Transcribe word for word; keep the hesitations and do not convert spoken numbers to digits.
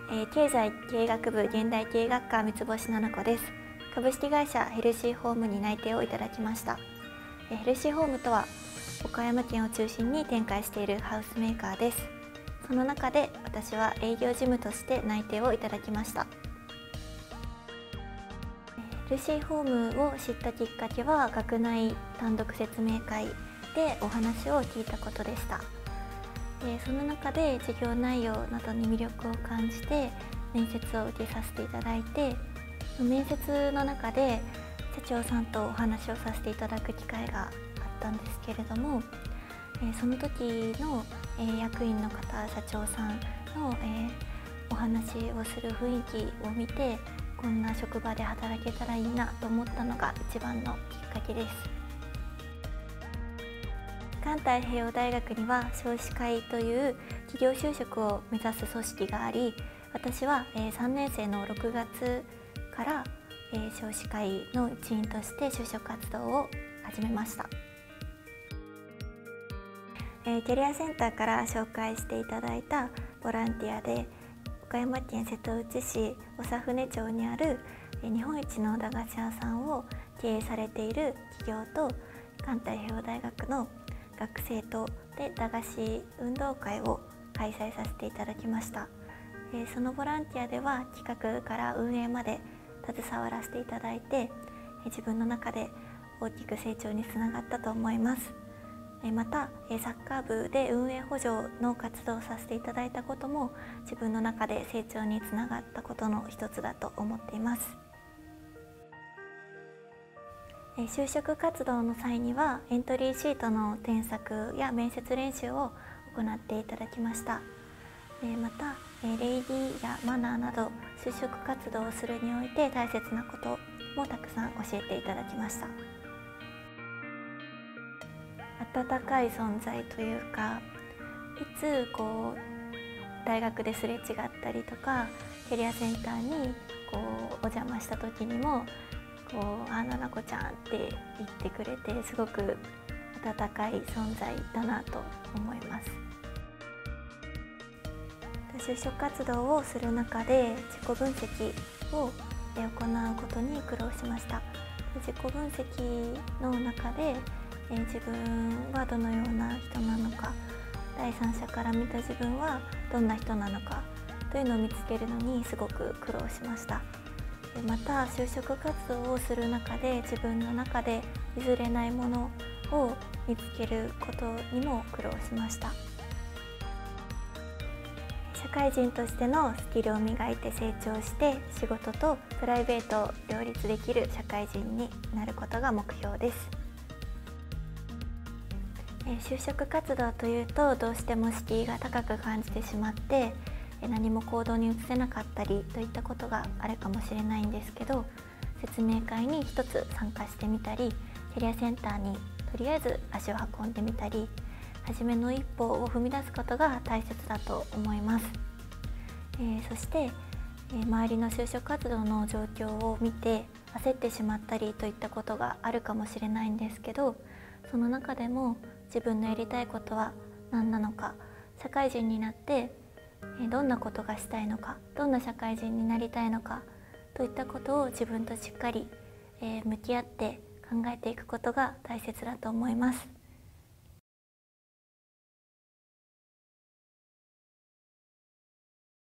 えー、経済経営学部現代経営学科三ツ星七子です。株式会社ヘルシーホームに内定をいただきました。えー、ヘルシーホームとは岡山県を中心に展開しているハウスメーカーです。その中で私は営業事務として内定をいただきました。ヘルシーホームを知ったきっかけは学内単独説明会でお話を聞いたことでした。でその中で授業内容などに魅力を感じて面接を受けさせていただいて、面接の中で社長さんとお話をさせていただく機会があったんですけれども、その時の役員の方、社長さんのお話をする雰囲気を見て、こんな職場で働けたらいいなと思ったのが一番のきっかけです。環太平洋大学には商仕会という企業就職を目指す組織があり、私はさんねん生のろくがつから商仕会の一員として就職活動を始めました。キャリアセンターから紹介していただいたボランティアで、岡山県瀬戸内市長船町にある日本一の駄菓子屋さんを経営されている企業と環太平洋大学の学生とで駄菓子運動会を開催させていただきました。そのボランティアでは企画から運営まで携わらせていただいて、自分の中で大きく成長につながったと思います。またサッカー部で運営補助の活動をさせていただいたことも自分の中で成長につながったことの一つだと思っています。就職活動の際にはエントリーシートの添削や面接練習を行っていただきました。また礼儀やマナーなど就職活動をするにおいて大切なこともたくさん教えていただきました。温かい存在というか、いつこう大学ですれ違ったりとかキャリアセンターにこうお邪魔した時にもこうあななこちゃんって言ってくれて、すごく温かい存在だなと思います。就職活動をする中で自己分析を行うことに苦労しました。自己分析の中で自分はどのような人なのか、第三者から見た自分はどんな人なのかというのを見つけるのにすごく苦労しました。また就職活動をする中で自分の中で譲れないものを見つけることにも苦労しました。社会人としてのスキルを磨いて成長して仕事とプライベートを両立できる社会人になることが目標です。就職活動というとどうしても敷居が高く感じてしまって何も行動に移せなかったりといったことがあるかもしれないんですけど、説明会に一つ参加してみたり、キャリアセンターにとりあえず足を運んでみたり、初めの一歩を踏み出すことが大切だと思います。えー、そして、えー、周りの就職活動の状況を見て焦ってしまったりといったことがあるかもしれないんですけど、その中でも自分のやりたいことは何なのか、社会人になってどんなことがしたいのか、どんな社会人になりたいのかといったことを自分としっかり向き合って考えていくことが大切だと思います。